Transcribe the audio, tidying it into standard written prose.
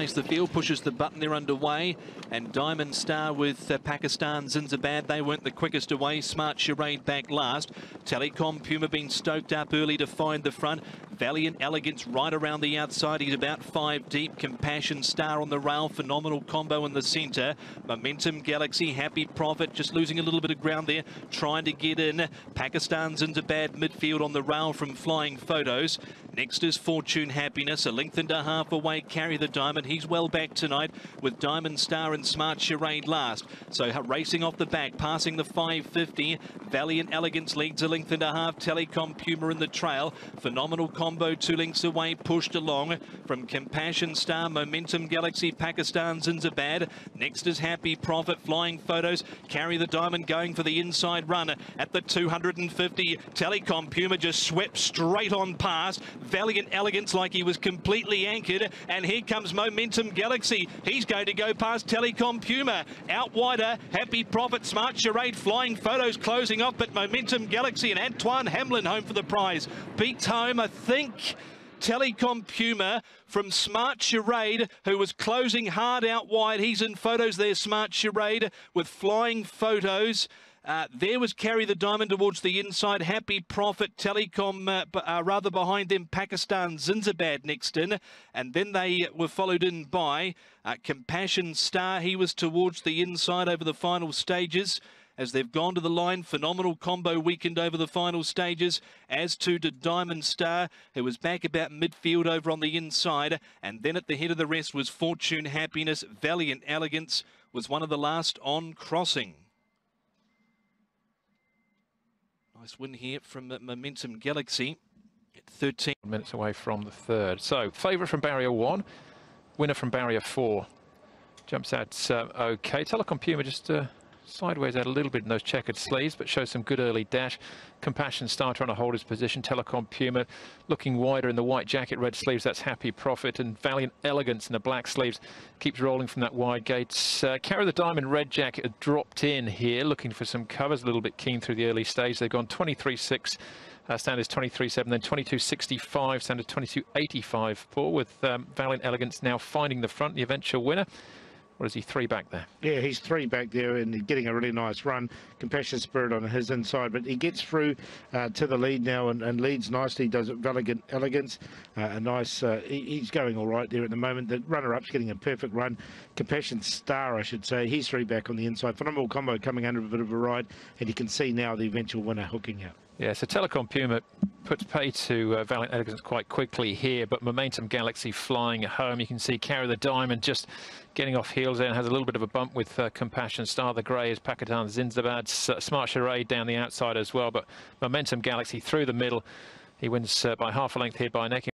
place the field, pushes the button, they're underway. And Diamond Star with Pakistan Zinzabad, they weren't the quickest away. Smart Charade back last. Telecom Puma been stoked up early to find the front. Valiant Elegance right around the outside, he's about 5 deep. Compassion Star on the rail, Phenomenal Combo in the centre. Momentum Galaxy, Happy Prophet just losing a little bit of ground there, trying to get in. Pakistan Zinzabad midfield on the rail from Flying Photos. Next is Fortune Happiness, a length and a half away. Carry the Diamond, he's well back tonight with Diamond Star and Smart Charade last. So racing off the back, passing the 550. Valiant Elegance leads a length and a half. Telecom Puma in the trail. Phenomenal Combo 2 lengths away, pushed along from Compassion Star, Momentum Galaxy, Pakistan Zinzabad. Next is Happy Prophet, Flying Photos. Carry the Diamond going for the inside run at the 250. Telecom Puma just swept straight on past. Valiant Elegance like he was completely anchored, and here comes Momentum Galaxy. He's going to go past Telecom Puma. Out wider, Happy Prophet, Smart Charade, Flying Photos closing off, but Momentum Galaxy and Antoine Hamlin home for the prize. Beats home, I think, Telecom Puma from Smart Charade, who was closing hard out wide. He's in photos there, Smart Charade with Flying Photos. There was Carry the Diamond towards the inside. Happy Prophet, Telecom, rather behind them, Pakistan Zinzabad next in. And then they were followed in by Compassion Star. He was towards the inside over the final stages. As they've gone to the line, Phenomenal Combo weakened over the final stages, as to Diamond Star, who was back about midfield over on the inside. And then at the head of the rest was Fortune Happiness. Valiant Elegance was one of the last on crossing. Nice win here from Momentum Galaxy at 13 minutes away from the third. So, favourite from barrier 1, winner from barrier 4. Jumps out okay. Telecom Puma just sideways out a little bit in those checkered sleeves, but shows some good early dash. Compassion Star trying to hold his position. Telecom Puma looking wider in the white jacket, red sleeves. That's Happy Prophet. And Valiant Elegance in the black sleeves keeps rolling from that wide gate. Carry the Diamond, red jacket had dropped in here, looking for some covers, a little bit keen through the early stage. They've gone 23.6. Standards 23.7, then 22.65, standard 22.85 for, with Valiant Elegance now finding the front, the eventual winner. What is he, 3 back there? Yeah, he's 3 back there and getting a really nice run. Compassion Spirit on his inside, but he gets through to the lead now and leads nicely. Does it Valiant Elegance, a nice. He's going all right there at the moment. The runner-up's getting a perfect run. Compassion Star, I should say. He's 3 back on the inside. Phenomenal Combo coming under a bit of a ride, and you can see now the eventual winner hooking out. Yeah, so Telecom Puma puts pay to Valiant Elegance quite quickly here, but Momentum Galaxy flying home. You can see Carry the Diamond just getting off heels there and has a little bit of a bump with Compassion Star. The grey is Pakistan Zinzabad. Smart Charade down the outside as well, but Momentum Galaxy through the middle. He wins by half a length here by neck.